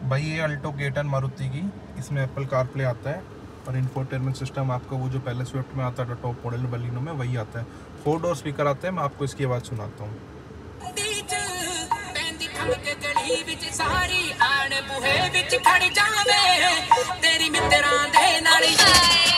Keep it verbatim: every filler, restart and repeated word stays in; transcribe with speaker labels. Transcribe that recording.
Speaker 1: भाई ये अल्टो के टेन मारुति की, इसमें एप्पल कारप्ले आता है और इंफोटेनमेंट सिस्टम आपका वो जो पहले स्विफ्ट में आता था टॉप मॉडल बलिनो में वही आता है। फोर डोर स्पीकर आते हैं, मैं आपको इसकी आवाज़ सुनाता हूँ।
Speaker 2: तेरी मित्रां दे नाल